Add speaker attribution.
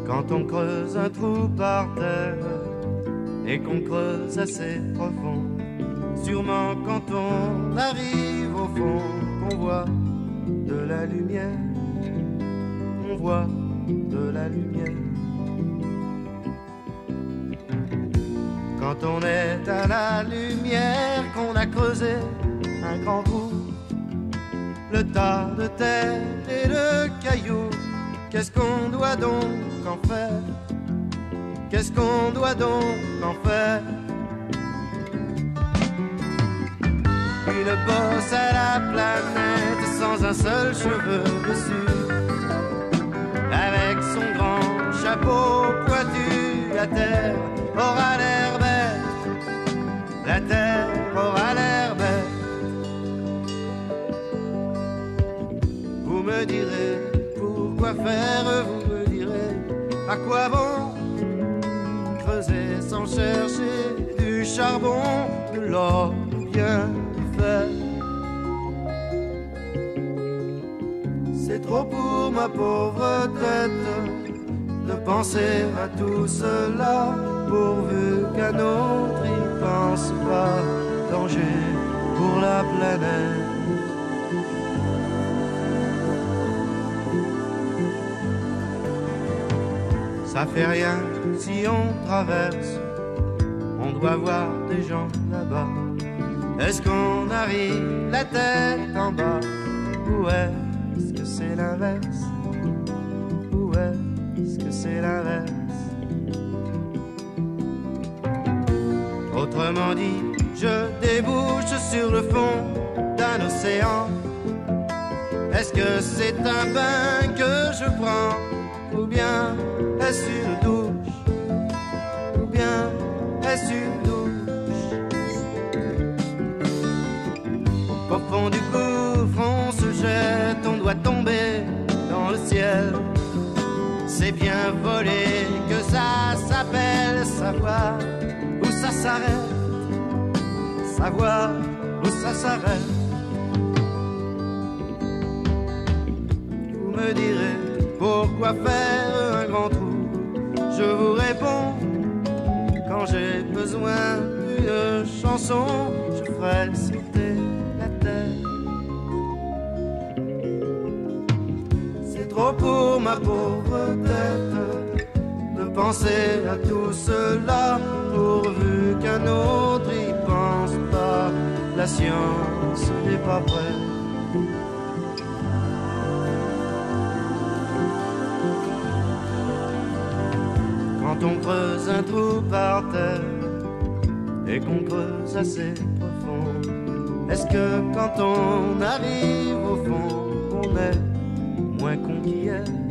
Speaker 1: Quand on creuse un trou par terre et qu'on creuse assez profond, sûrement quand on arrive au fond, qu'on voit de la lumière, on voit de la lumière. Quand on est à la lumière, qu'on a creusé un grand trou, le tas de terre et de cailloux, qu'est-ce qu'on doit donc en faire? Qu'est-ce qu'on doit donc en faire? Une bosse à la planète sans un seul cheveu dessus, avec son grand chapeau pointu, la terre aura l'air bête, la terre aura l'air bête. Vous me direz pourquoi faire, vous me direz à quoi bon creuser sans chercher du charbon, de l'or ou bien du fer. C'est trop pour ma pauvre tête de penser à tout cela, pourvu qu'un autre y pense pas. Danger pour la planète. Ça fait rien si on traverse, on doit voir des gens là-bas. Est-ce qu'on arrive la tête en bas, ou est-ce que c'est l'inverse? Ou est-ce que c'est l'inverse? Autrement dit, je débouche sur le fond d'un océan. Est-ce que c'est un bain que je prends, ou bien est-ce une douche, ou bien est-ce une douche? Au fond du gouffre on se jette, on doit tomber dans le ciel. C'est bien voler que ça s'appelle savoir où ça s'arrête, savoir où ça s'arrête. Vous me direz pourquoi faire un grand trou? Je vous réponds, quand j'ai besoin d'une chanson, je ferai sauter la terre. C'est trop pour ma pauvre tête de penser à tout cela, pourvu qu'un autre y pense pas. La science n'est pas prête. Quand on creuse un trou par terre et qu'on creuse assez profond, est-ce que quand on arrive au fond, on est moins con qu'hier?